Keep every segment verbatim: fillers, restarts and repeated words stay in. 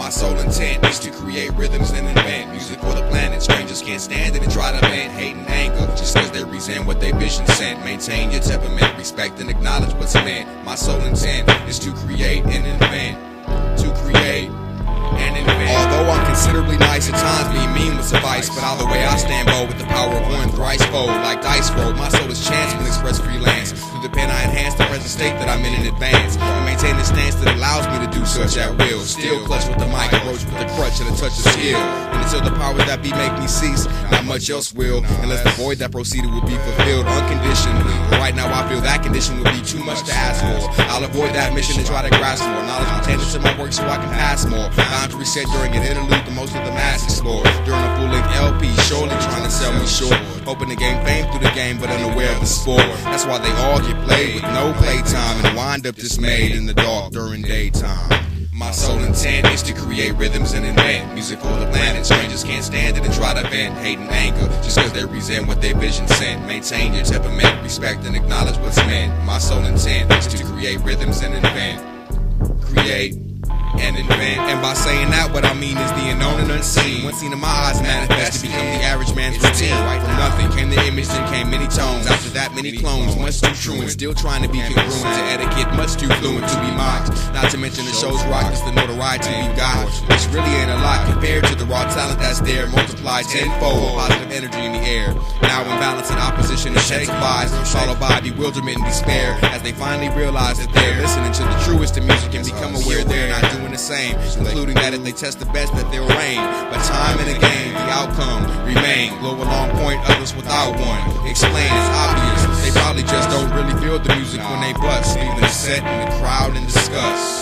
My sole intent is to create rhythms and invent music for the planet. Strangers can't stand it and try to vent hate and anger just cause they resent what their vision sent. Maintain your temperament, respect and acknowledge what's meant. My sole intent is to create and invent. To create and invent. Although I'm considerably nice at times, being mean would suffice. But either way I stand bold with the power of one thrice fold. Like dice roll, my soul is chance when express freelance. Through the pen I enhance the present state that I'm in in advance. I maintain the stance that allows me to do such at will. Still clutch with the mic, approach with the crutch and a touch of skill. And until the powers that be make me cease, not much else will. Unless the void that proceeded will be fulfilled unconditionally. But right now I feel that condition would be too much to ask for. I'll avoid that mission and try to grasp more knowledge pertaining to my work so I can pass more. Boundaries set during an interlude, the most of the mass explore. During a full-length L P, surely trying to sell me short. Hoping to gain fame through the game, but unaware of the sport. That's why they all get played with no playtime and wind up dismayed in the dark during daytime. My sole intent is to create rhythms and invent music for the planet. Strangers can't stand it and try to vent hate and anger just cause they resent what their vision sent. Maintain your temperament, respect and acknowledge what's meant. My sole intent is to create rhythms and invent. Create and invent. And by saying that, what I mean is the unknown and unseen. Once seen in my eyes manifest to become the average man's routine. From nothing came the image, then came many tones. After that, many clones, much too true and still trying to be congruent to etiquette, much too fluent to be mocked. Not to mention the show's rock, just the notoriety we've got, which really ain't a lot compared to the raw talent that's there. Multiplied tenfold, positive energy in the air. Now imbalance and opposition intensifies, followed by bewilderment and despair as they finally realize that they're listening to the truest of music and become aware they're not doing the same, concluding that if they test the best that they'll reign. But time and again the outcome remain. Glow along point, others without one. Explain, it's obvious they probably just don't really feel the music when they bust, leaving the set and the crowd in disgust.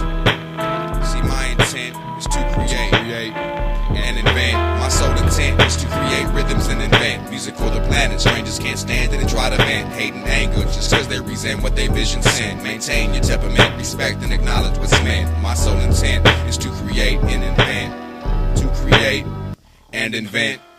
See, my intent is to create, create and invent. My sole intent is to create rhythms and invent music for the planet. Strangers can't stand it and try to vent hate and anger just cause they resent what their vision sent. Maintain your temperament, respect and acknowledge what's meant. My sole intent is to create and invent. To create and invent.